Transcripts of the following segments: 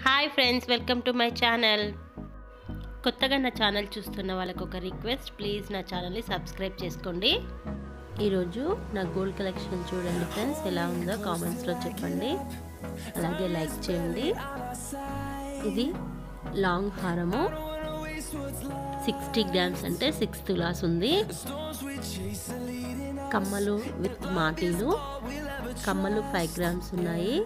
Hi friends, welcome to my channel. కొత్తగా నా channel చూస్తున్న వాళ్ళకు ఒక రిక్వెస్ట్, ప్లీజ్ నా ఛానల్ని సబ్స్క్రైబ్ చేసుకోండి. ఈరోజు నా గోల్డ్ కలెక్షన్ చూడండి ఫ్రెండ్స్, ఎలా ఉందో కామెంట్స్లో చెప్పండి, అలాగే లైక్ చేయండి. ఇది లాంగ్ హారము 60 గ్రామ్స్ అంటే 6 తులాస్ ఉంది. కమ్మలు విత్ మాటీలు, కమ్మలు 5 గ్రామ్స్ ఉన్నాయి.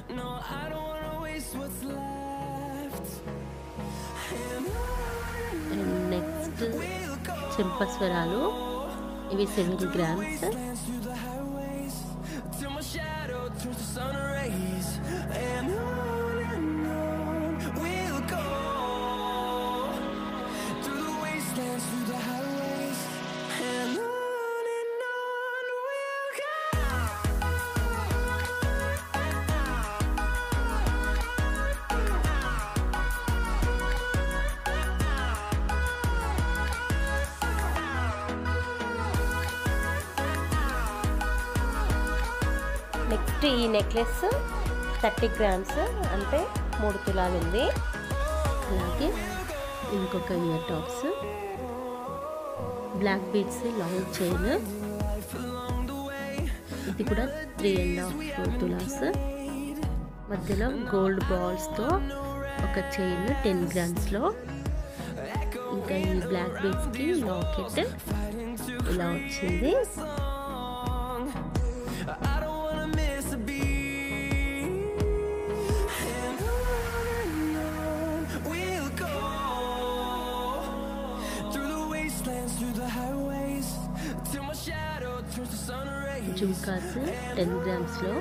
అండ్ నెక్స్ట్ చెంపస్వరాలు, ఇవి 7 గ్రామ్స్. నెక్స్ట్ ఈ నెక్లెస్ 30 గ్రామ్స్ అంటే 3 తులాలు ఉంది. అలాగే ఇంకొక ear tops, black beads long chain, ఇది కూడా 3.5 తులాస్. మధ్యలో గోల్డ్ బాల్స్తో ఒక చైన్ 10 గ్రామ్స్లో. ఇంకా ఈ బ్లాక్ బీడ్స్కి లాకెట్ ఇలా వచ్చింది. జుమ్కాస్ 10 గ్రామ్స్లో.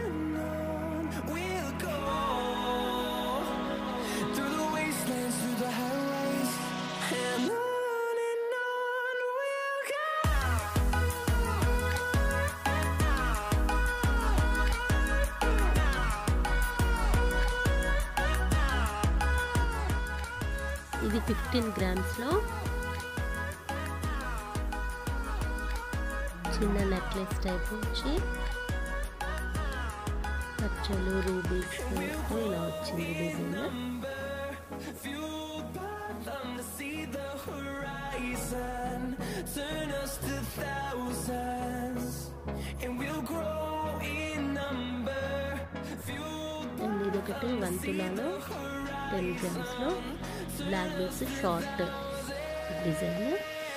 ఇది 15 గ్రామ్స్లో చిన్న నెక్లెస్ టైప్ వచ్చి పచ్చలు రూబీస్ ఇలా వచ్చింది డిజైన్. అండ్ ఇది ఒకటి 1 తులాలో 10 గ్రామ్స్లో black beads short design.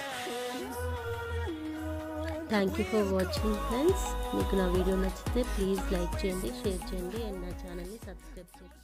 Thank you for watching friends. మీకు నా వీడియో నచ్చితే ప్లీజ్ లైక్ చేయండి, షేర్ చేయండి అండ్ నా ఛానల్ని సబ్స్క్రైబ్ చేయండి.